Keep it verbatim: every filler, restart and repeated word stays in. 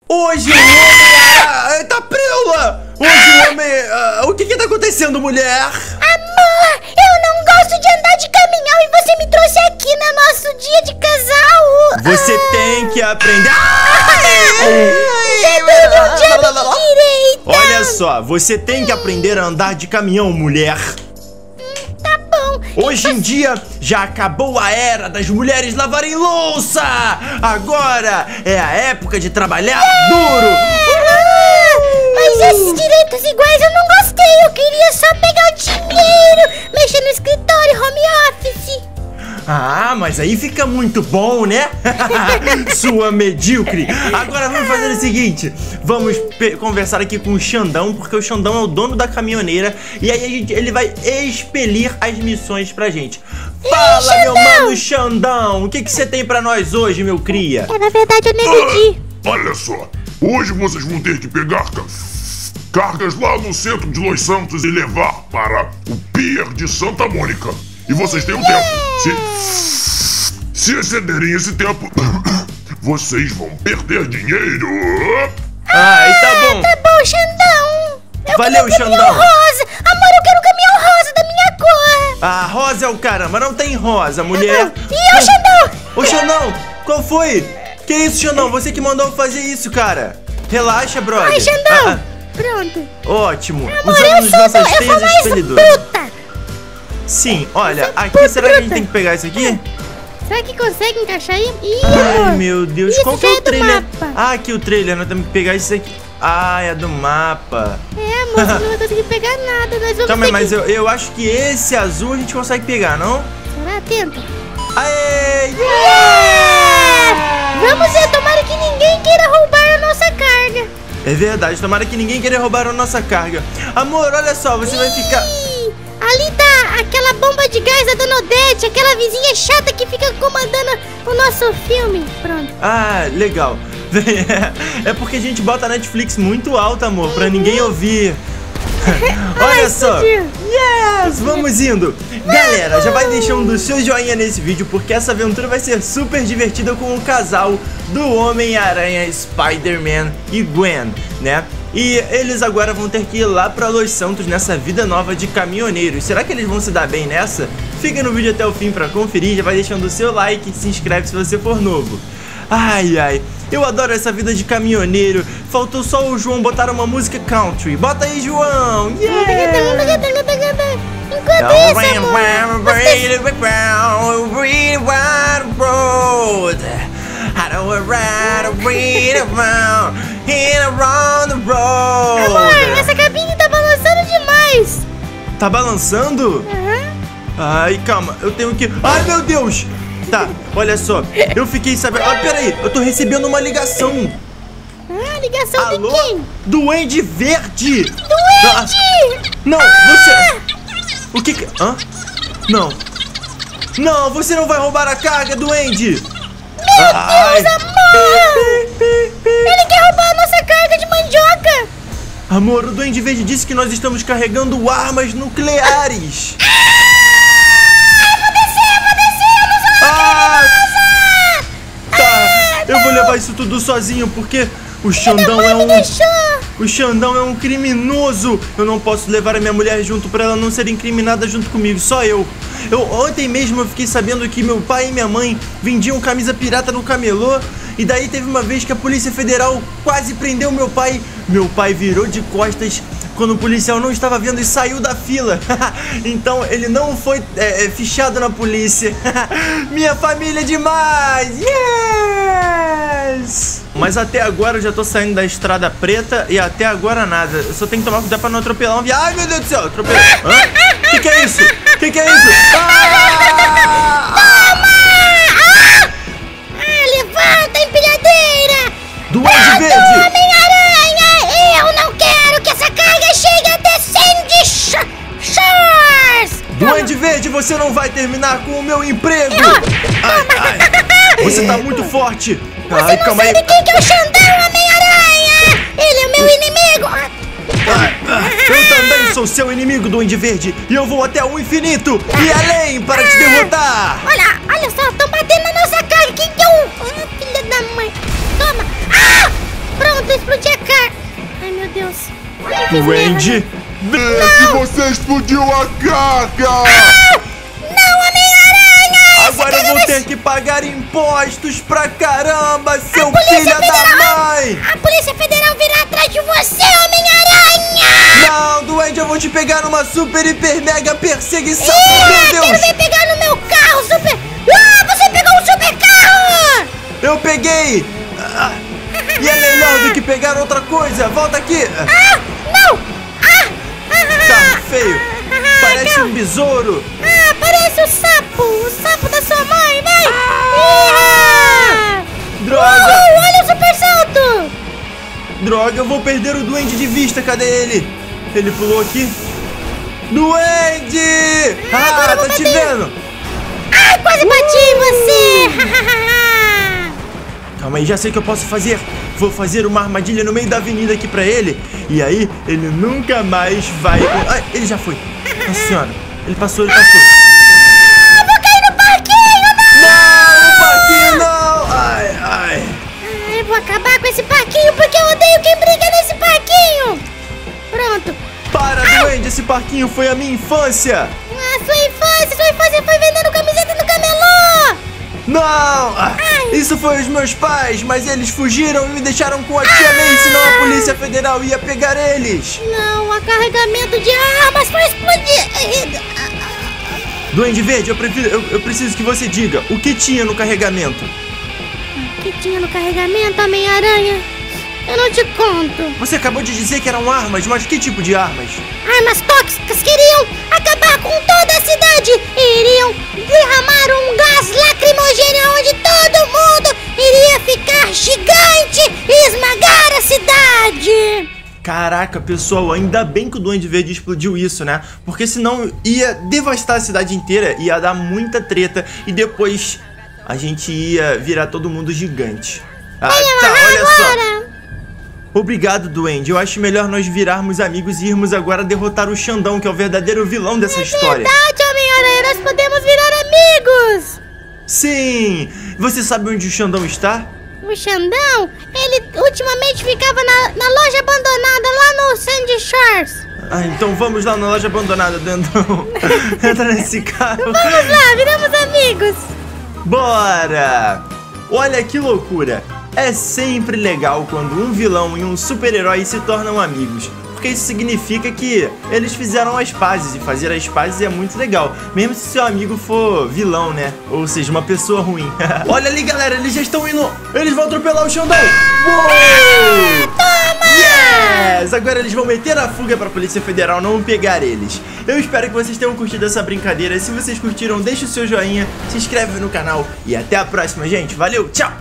Hoje o homem... Ah, tá preula! Hoje o homem... Ah, o que que tá acontecendo, mulher? Amor, eu não gosto de andar de caminhão e você me trouxe aqui no nosso dia de casal. Você ah. tem que aprender... Você teve um dia de direita. Olha só, você tem que aprender a andar de caminhão, mulher. Tá bom. Hoje em dia já acabou a era das mulheres lavarem louça. Agora é a época de trabalhar é. duro. Uh! Mas esses direitos iguais eu não gostei. Eu queria só pegar o dinheiro, mexer no escritório, home office. Ah, mas aí fica muito bom, né? Sua medíocre. Agora vamos fazer o seguinte. Vamos conversar aqui com o Xandão, porque o Xandão é o dono da caminhoneira. E aí a gente, ele vai expelir as missões pra gente. Fala, Ei, meu mano Xandão. O que que você tem pra nós hoje, meu cria? É, na verdade eu nem pedi. Ah, olha só. Hoje vocês vão ter que pegar cargas lá no centro de Los Santos e levar para o Pier de Santa Mônica. E vocês têm um tempo. Se, se excederem esse tempo, vocês vão perder dinheiro. Ah, e tá bom. Tá bom, Xandão. Eu Valeu, quero Xandão. caminhão rosa. Amor, eu quero caminhão rosa da minha cor. Ah, rosa é o caramba. Não tem rosa, mulher. Tá e o Xandão? Ô, Xandão, qual foi? Que isso, Xandão? Você que mandou fazer isso, cara. Relaxa, brother. Ai, Xandão. Ah, ah. Pronto. Ótimo. Amor, Usando eu sou, nossas eu sou teias mais expelidoras. bruta. Sim, olha, aqui puta, será que a gente puta. tem que pegar isso aqui? Será que consegue encaixar aí? Ih, Ai, amor. meu Deus, Isso qual que é já o é do trailer? mapa. Ah, aqui o trailer, nós temos que pegar isso aqui. Ah, é do mapa. É, amor, você não vai conseguir pegar nada. Nós vamos Calma aí, ter mas que... eu, eu acho que esse azul a gente consegue pegar, não? Será? Tenta. Aê! Yeah! Yeah! Vamos ver, tomara que ninguém queira roubar a nossa carga. É verdade, tomara que ninguém queira roubar a nossa carga. Amor, olha só, você Ih, vai ficar... ali tá aquela bomba de gás da Dona Odete, aquela vizinha chata que fica comandando o nosso filme. Pronto. Ah, legal. É porque a gente bota a Netflix muito alta, amor, pra ninguém ouvir. Olha Ai, só. explodiu. Yes, vamos indo. Galera, já vai deixando o seu joinha nesse vídeo, porque essa aventura vai ser super divertida com o casal do Homem-Aranha, Spider-Man e Gwen, né? E eles agora vão ter que ir lá pra Los Santos nessa vida nova de caminhoneiros. Será que eles vão se dar bem nessa? Fica no vídeo até o fim pra conferir, já vai deixando o seu like e se inscreve se você for novo. Ai, ai, eu adoro essa vida de caminhoneiro. Faltou só o João botar uma música country. Bota aí, João! Yeah! Enquanto isso, amor, vocês... Amor, essa cabine tá balançando demais. Tá balançando? Uhum. Ai, calma, eu tenho que... Ai, meu Deus! Tá, olha só, eu fiquei sabendo... Ah, peraí, eu tô recebendo uma ligação. Ah, ligação Alô? de quem? Duende Verde! Duende! Ah, não, ah! você... O que que... Hã? Não. Não, você não vai roubar a carga, Duende! Meu Ai. Deus, amor! Ele quer roubar a nossa carga de mandioca! Amor, o Duende Verde disse que nós estamos carregando armas nucleares! Ah, tá, ah, eu vou levar isso tudo sozinho porque o Xandão é um... O Xandão é um criminoso. Eu não posso levar a minha mulher junto pra ela não ser incriminada junto comigo, só eu. Eu ontem mesmo eu fiquei sabendo que meu pai e minha mãe vendiam camisa pirata no camelô. E daí teve uma vez que a Polícia Federal quase prendeu meu pai. Meu pai virou de costas quando o policial não estava vendo e saiu da fila. Então ele não foi é, fichado na polícia. Minha família é demais. Yes! Mas até agora eu já tô saindo da estrada preta e até agora nada. Eu só tenho que tomar cuidado pra não atropelar um viado. Ai, meu Deus do céu, atropelei. Hã? Que que é isso? Que que é isso? Ah! Toma! Ah! Ah, levanta, empilhadeira! Duende Verde! Homem-Aranha! Eu não quero que essa carga chegue até Sandy Shores! Duende Verde, você não vai terminar com o meu emprego! Ai, ai. Você tá muito forte! Você ai, não calma sabe aí. quem que é o Xandão, Homem-Aranha! Ele é o meu inimigo! Ai, ai. Eu também sou seu inimigo, Duende Verde! E eu vou até o infinito e além para te derrotar! Olha, olha só, estão batendo na nossa carga! Quem que é o... Ah, filha da mãe! Toma! Ah! Pronto, Duende! Vê que você explodiu a carga! Ah! Não, Homem-Aranha! Agora eu vou ter que pagar impostos pra caramba, seu Polícia filho da Federal! mãe! A Polícia Federal virá atrás de você, Homem-Aranha! Não, Duende, eu vou te pegar numa super, hiper, mega perseguição! Ih, Meu quero Deus! vir pegar no meu carro, super... Ah, você pegou um super carro! Eu peguei! Ah, e é melhor do que pegar outra coisa! Volta aqui! Ah, não! Ah! Carro feio! Ah, Parece carro- um besouro! Ah, parece o sapo! O sapo da sua mãe, vai! Ih! Droga! Uhul, olha o super salto! Droga, eu vou perder o Duende de vista, cadê ele? Ele pulou aqui? Duende! Ah, agora Ah, eu vou tá te bater. vendo? Ai, quase bati em você! Calma aí, já sei o que eu posso fazer. Vou fazer uma armadilha no meio da avenida aqui pra ele. E aí, ele nunca mais vai... Ai, ele já foi. Nossa senhora. Ele passou, ele passou. Ah, vou cair no parquinho, não! Não, no parquinho não! Ai, ai. Ah, eu vou acabar com esse parquinho porque eu odeio quem briga nesse parquinho! Pronto. Para, Duende, esse parquinho foi a minha infância. Ah, sua infância, sua infância foi vendendo camiseta no camelô! Não! Ah, isso foi os meus pais, mas eles fugiram e me deixaram com a tia May, senão a Polícia Federal ia pegar eles. Não, o carregamento de armas foi explodido! Duende Verde, eu, prefiro, eu, eu preciso que você diga o que tinha no carregamento. O que tinha no carregamento, Homem-Aranha? Eu não te conto. Você acabou de dizer que eram armas, mas que tipo de armas? Armas tóxicas queriam acabar com toda a cidade e iriam derramar um gás lacrimogêneo onde todo mundo iria ficar gigante e esmagar a cidade. Caraca, pessoal, ainda bem que o Duende Verde explodiu isso, né? Porque senão ia devastar a cidade inteira, ia dar muita treta e depois a gente ia virar todo mundo gigante. Ah, tá, olha só. Agora. Obrigado, Duende. Eu acho melhor nós virarmos amigos e irmos agora derrotar o Xandão, que é o verdadeiro vilão dessa história. Verdade, Homem-Aranha, nós podemos virar amigos. Sim! Você sabe onde o Xandão está? O Xandão, ele ultimamente ficava na, na loja abandonada lá no Sandy Shores. Ah, então vamos lá na loja abandonada, Dendão. Entra nesse carro. Vamos lá, viramos amigos. Bora! Olha que loucura! É sempre legal quando um vilão e um super-herói se tornam amigos, porque isso significa que eles fizeram as pazes, e fazer as pazes é muito legal, mesmo se seu amigo for vilão, né? Ou seja, uma pessoa ruim. Olha ali, galera, eles já estão indo... Eles vão atropelar o Xandão! Uou! Toma! Yes! Agora eles vão meter a fuga pra Polícia Federal não pegar eles. Eu espero que vocês tenham curtido essa brincadeira. Se vocês curtiram, deixa o seu joinha, se inscreve no canal e até a próxima, gente. Valeu, tchau!